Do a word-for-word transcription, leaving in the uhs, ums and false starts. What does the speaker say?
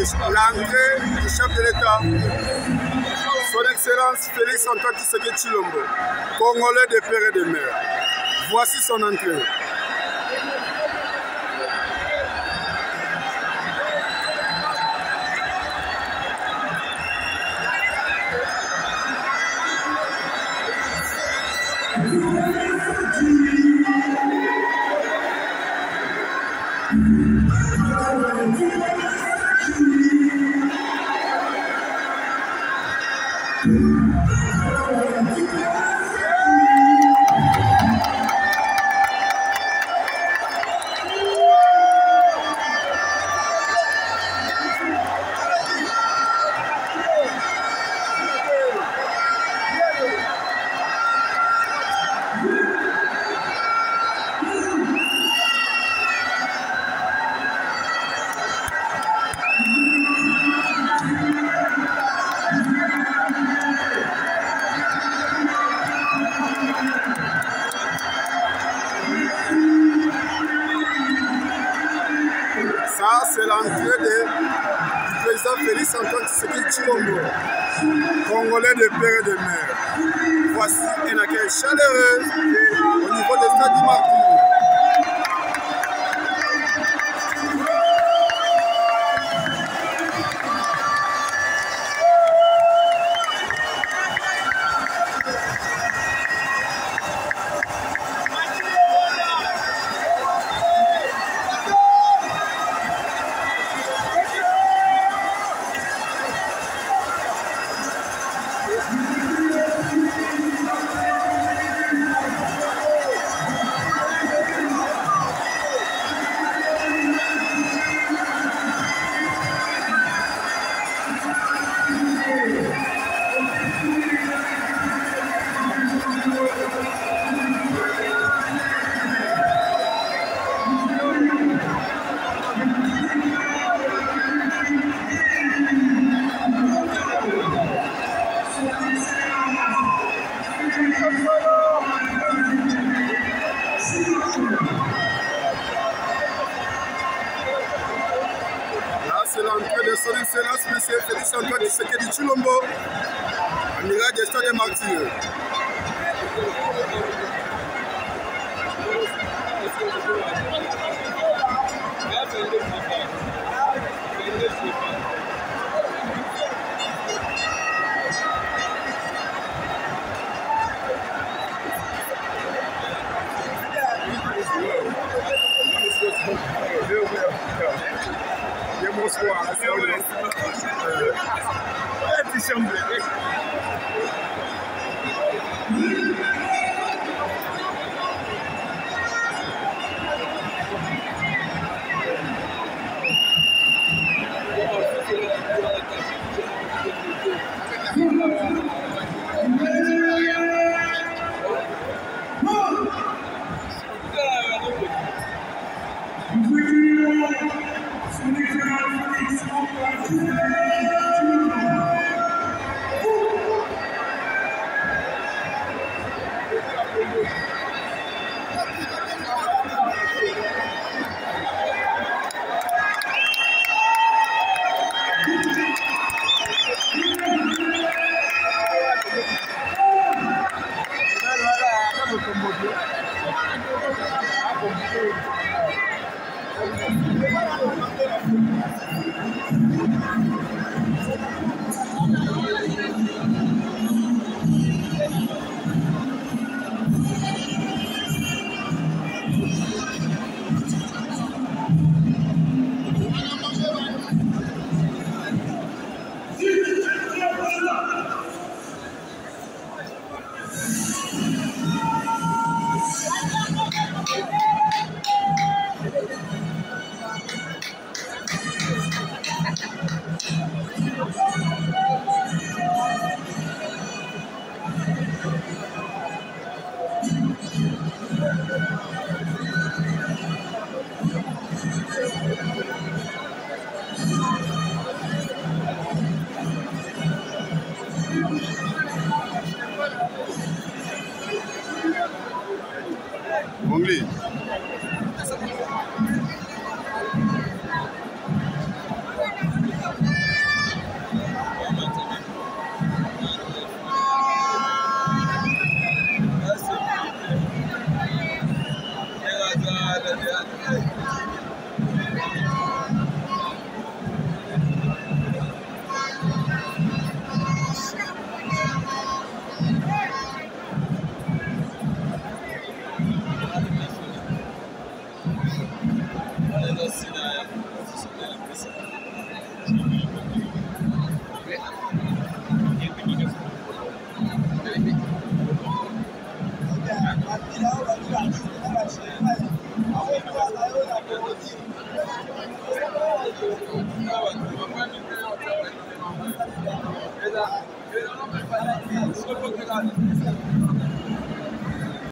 l'entrée du chef de l'État, son Excellence Félix Antoine Tshisekedi Tshilombo, Congolais de père et de mère. Voici son entrée. C'est l'entrée du président Félix Antoine Tshisekedi Tshilombo, Congolais de père et de mère. Voici un accueil chaleureux au niveau des stades du Martyr. C'est l'entrée de son Excellence, M. Félix Antoine Tshisekedi Tshilombo, amiral des stades des Martyrs. Bonsoir. Mongli.